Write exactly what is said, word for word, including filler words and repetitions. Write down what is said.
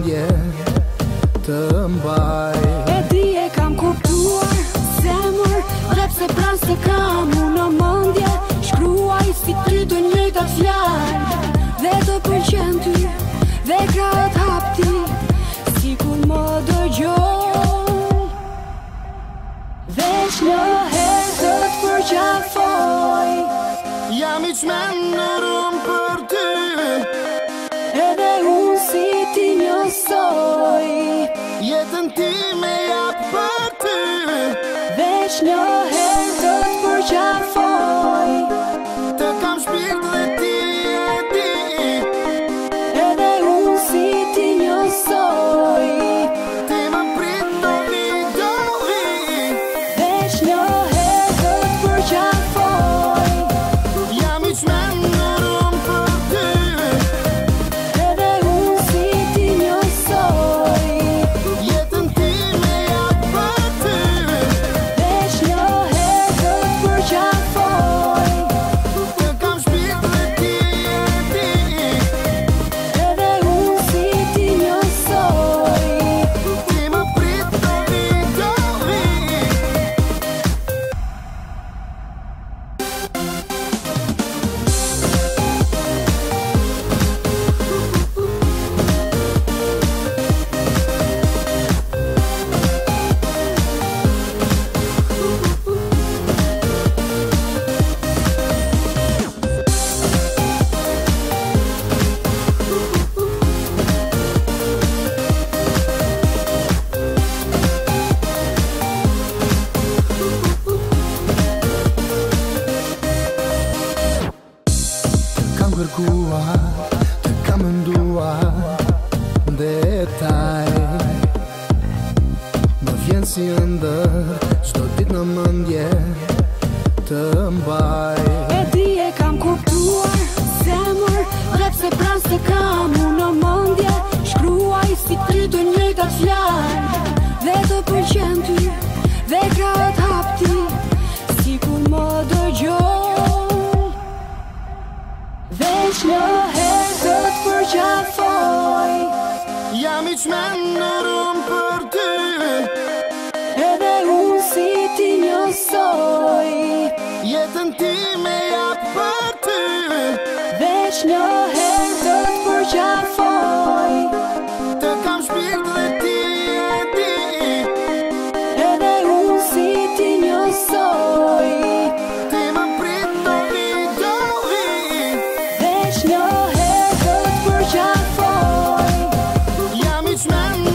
mendje të mbaj. E di e kam kuptuar, zemër, rep se pran se kam unë në mendje. Shkruaj si ty të njëjtat fjalë, dhe të pëlqen ty, dhe krahët hap ti, sikur më dëgjon. Veç një herë të të përqafoj, Jam i çmendur për ty, edhe unë si ti njësoj. jetën ti me jap për ty. Veç një herë të të përqafoj, Të kam shpirt dhe ti e di, edhe unë si ti njësoj. ti më prit do vi, do vi. Veç një herë të të përqafoj, Jam i çmendur për ty, edhe unë si ti njësoj. jetën ti me jap për ty. Veç një herë të të përqafoj, Të kam shpirt dhe ti e di, edhe unë si ti njësoj. ti më prit do vi, do vi. Kam kërkuar, të kam menduar detaj. Më vjen si ëndër, çdo ditë në mendje të mbaj. E di e kam kuptuar, zemër, rep se pran se kam unë në mendje. Shkruaj si ty të njëjtat fjalë, dhe të pëlqen ty, dhe krahët hap ti, sikur më dëgjon. Veç një herë të të përqafoj, Jam i çmendur për ty, edhe unë si ti njësoj. jetën ti me jap për ty. Veç një herë të të përqafoj, Të kam shpirt dhe ti e di, edhe unë si ti njësoj. ti më prit do vi, do vi. Veç një herë të të përqafoj, Jam i çmendur